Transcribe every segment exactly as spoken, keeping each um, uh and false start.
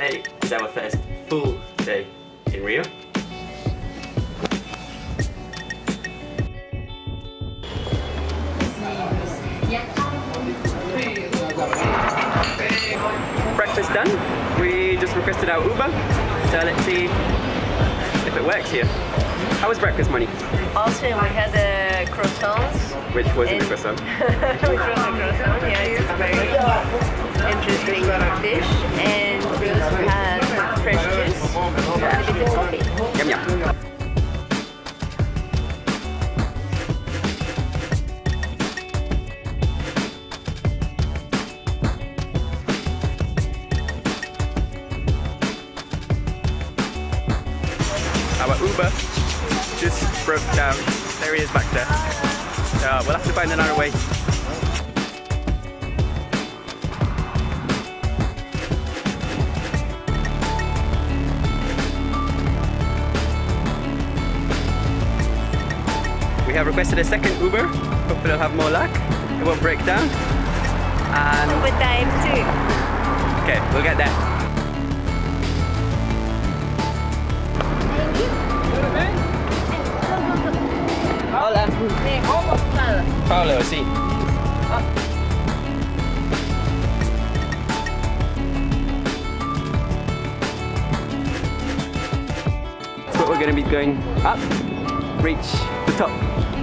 Today is our first full day in Rio. Breakfast done. We just requested our Uber, so let's see if it works here. How was breakfast, Moni? Also, we had the croissants. Which wasn't a croissant? Which was a croissant, yeah, it's a very interesting dish. And we also had fresh juice and a bit of coffee. Yum yum. Our Uber just broke down. There he is back there. Uh, we'll have to find another way. We have requested a second Uber. Hopefully we'll have more luck. It won't break down. And Overtime too. okay, we'll get there. Hola. Paolo, sí. That's what we're going to be going up, reach the top.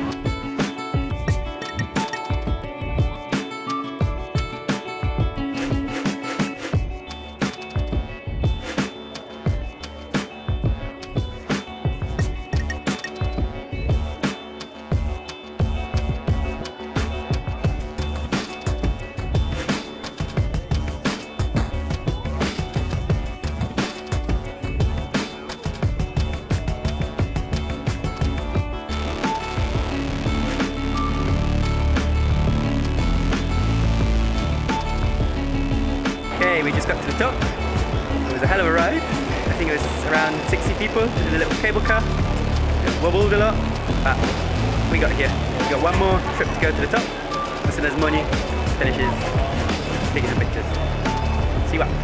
Okay, we just got to the top. It was a hell of a ride. I think it was around sixty people in a little cable car. It wobbled a lot, but we got here. We got one more trip to go to the top. As soon as Moni finishes taking some pictures. See what?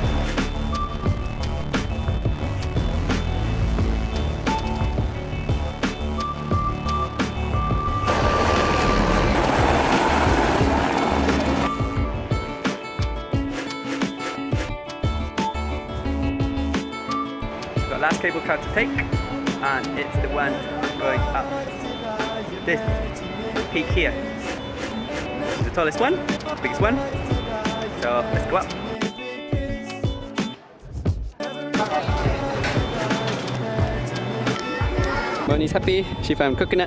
Last cable car to take, and it's the one going up this peak here. It's the tallest one, biggest one, so let's go up. Moni's happy, she found coconut.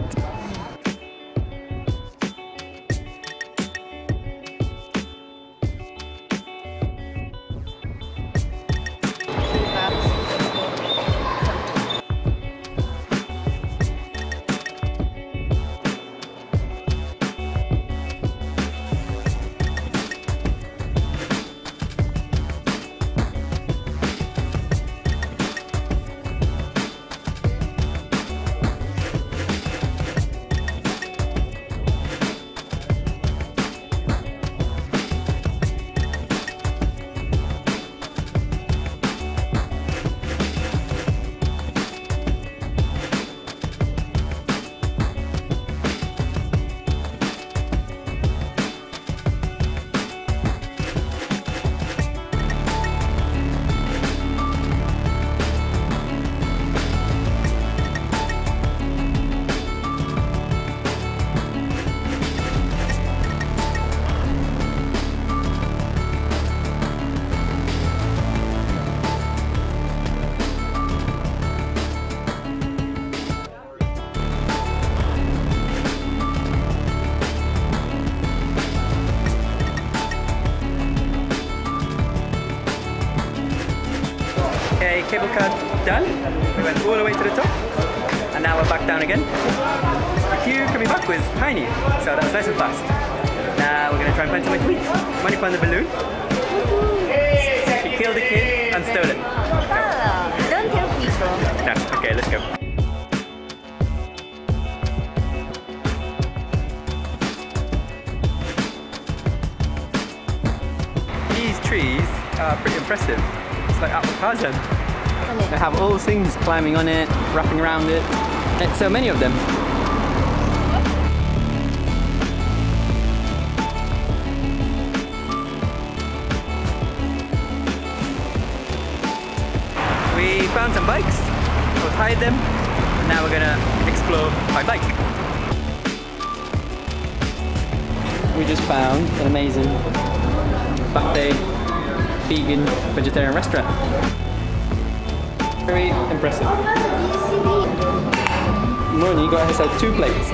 Okay, cable car done. We went all the way to the top, and now we're back down again. The queue coming back was tiny, so that was nice and fast. Now we're going to try and find somewhere to eat. Moni found the balloon. She killed the kid and stole it. Ah, don't tell people. No, okay, let's go. These trees are pretty impressive. It's like out of Tarzan. They have all those things climbing on it, wrapping around it. It's so many of them. We found some bikes, we've hired them, and now we're gonna explore by bike. We just found an amazing buffet, vegan, vegetarian restaurant. Very impressive. Moni got herself two plates.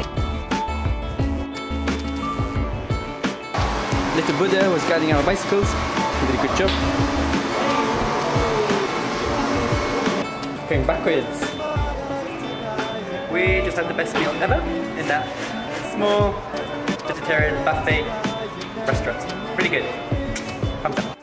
Little Buddha was guiding our bicycles. He did a good job. Going backwards. We just had the best meal ever in that small vegetarian buffet restaurant. Pretty good. Thumbs up.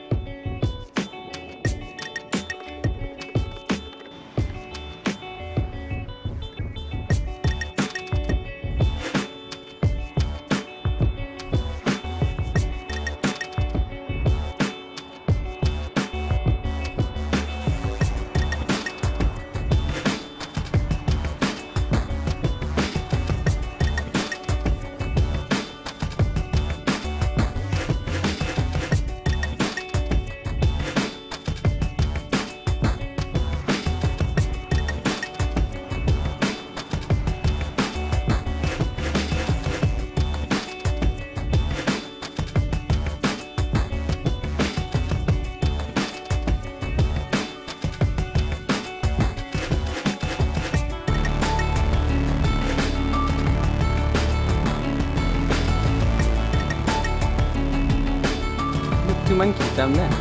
Two monkeys down there.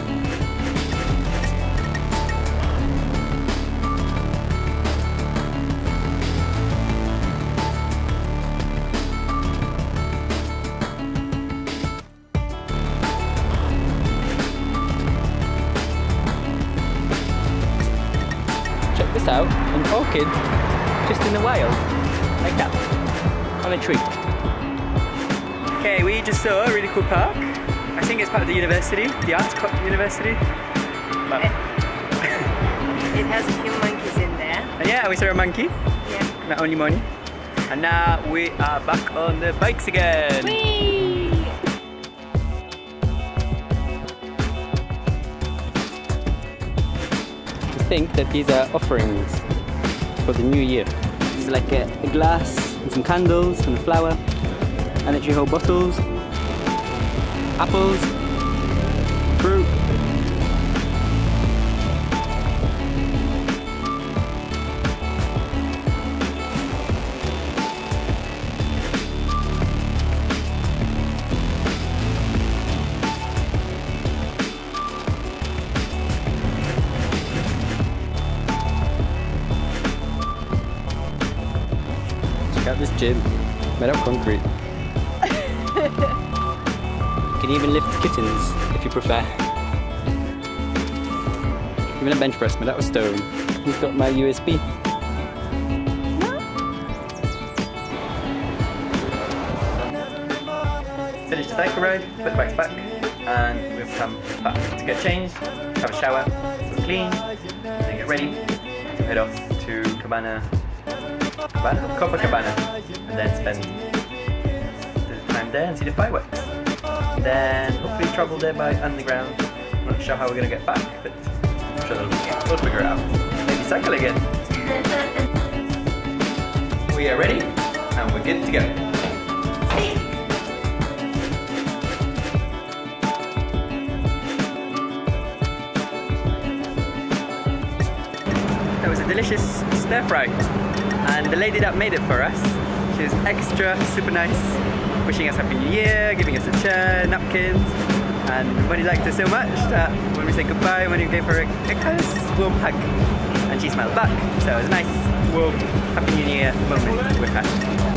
Check this out, an orchid just in the wild, like that, on a tree. Okay, we just saw a really cool park. I think it's part of the university, the arts university. But It has a few monkeys in there. yeah, we saw a monkey, Yeah. not only Moni. And now we are back on the bikes again. Whee! I think that these are offerings for the new year. This is like a, a glass and some candles and a flower, energy whole bottles, apples, fruit. Check out this gym, made out of concrete. You can even lift kittens if you prefer. Even a bench press made out of stone. Who's got my U S B? Finished the cycle ride, put the bikes back, and we've come back to get changed, have a shower, get clean, and get ready to head off to Cabana, Cabana? Copacabana, and then spend the time there and see the fireworks. Then hopefully travel there by underground. I'm not sure how we're going to get back, but I'm sure we'll figure it out. Maybe cycle again. We are ready and we're good to go. That was a delicious stir fry, and the lady that made it for us, she was extra super nice, wishing us Happy New Year, giving us a chair, napkins, and Moni liked her so much that when we said goodbye, Moni gave her a, a kind of warm hug, and she smiled back. So it was a nice, warm, Happy New Year moment with her.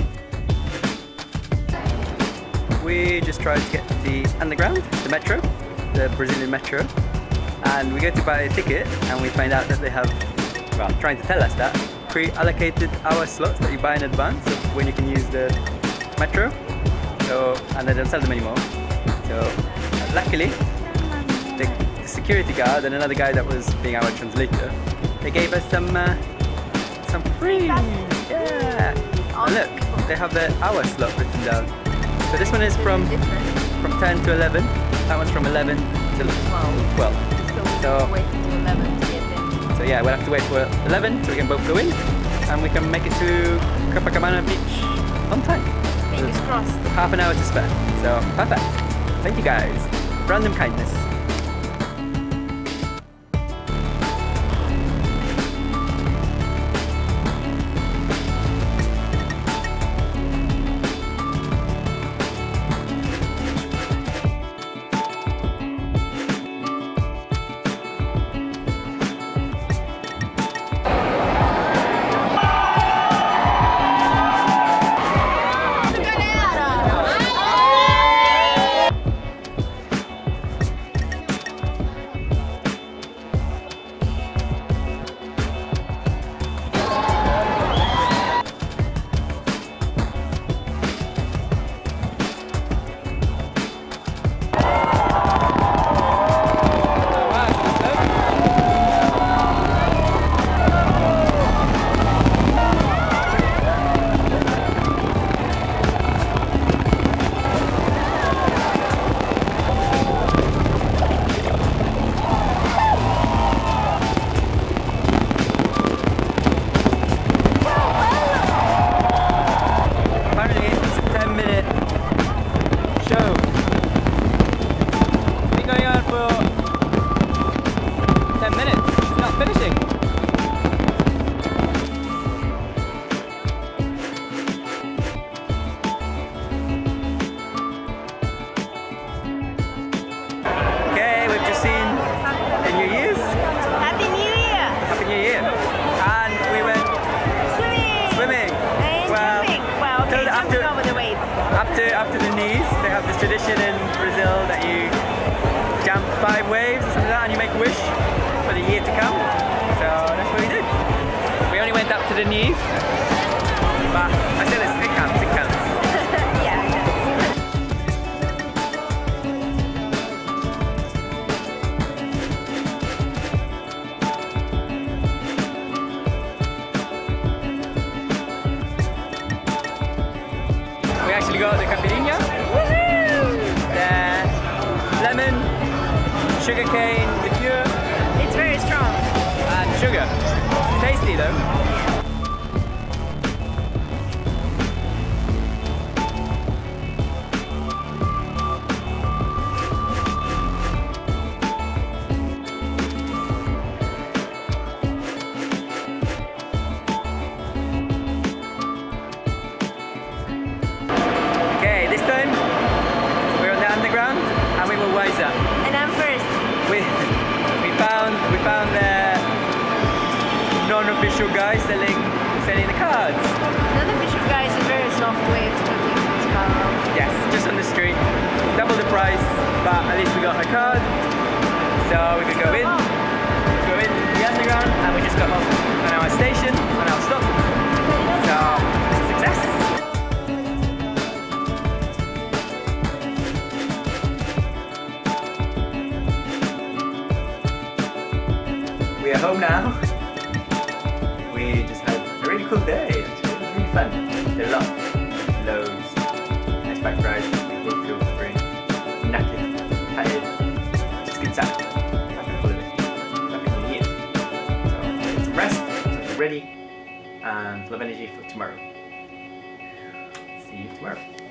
We just tried to get the underground, the metro, the Brazilian metro, and we go to buy a ticket, and we find out that they have, well, trying to tell us that, pre-allocated hour slots that you buy in advance of when you can use the metro. So, and they don't sell them anymore. So luckily the, the security guard and another guy that was being our translator, they gave us some uh, some free. Yeah. And look, they have the hour slot written down. So this one is from from ten to eleven. That one's from eleven to twelve. So wait until eleven to get in. So yeah, we'll have to wait for eleven so we can both go in and we can make it to Copacabana beach on time. Fingers crossed. Half an hour to spare. So perfect. Thank you guys. Random kindness. After, after the knees, they have this tradition in Brazil that you jump five waves or something like that and you make a wish for the year to come. So that's what we did. We only went up to the knees, but I said it counts, it counts. Yeah, it does. We actually got the caipirinha, the lemon, sugarcane liqueur. It's very strong. And sugar. Tasty though. And I'm first. We we found we found the non-official guy selling selling the cards. Non-official guy is a very soft way of putting this card. Yes, just on the street, double the price, but at least we got a card, so we could go in, go in the underground, and we just got off on our station, on our stop. So success. We are home now. We just had a really cool day. It was really fun. Did a lot. Loads. Nice bike ride. Full fuel free. Knackered. Tired. Just good time. Happy holiday. Happy New Year. So get some rest. So ready. And full of energy for tomorrow. See you tomorrow.